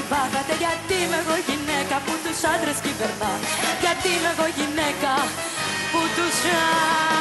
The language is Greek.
πάθατε, γιατί είμαι εγώ γυναίκα που τους άντρες κυβερνά. Γιατί είμαι εγώ γυναίκα που τους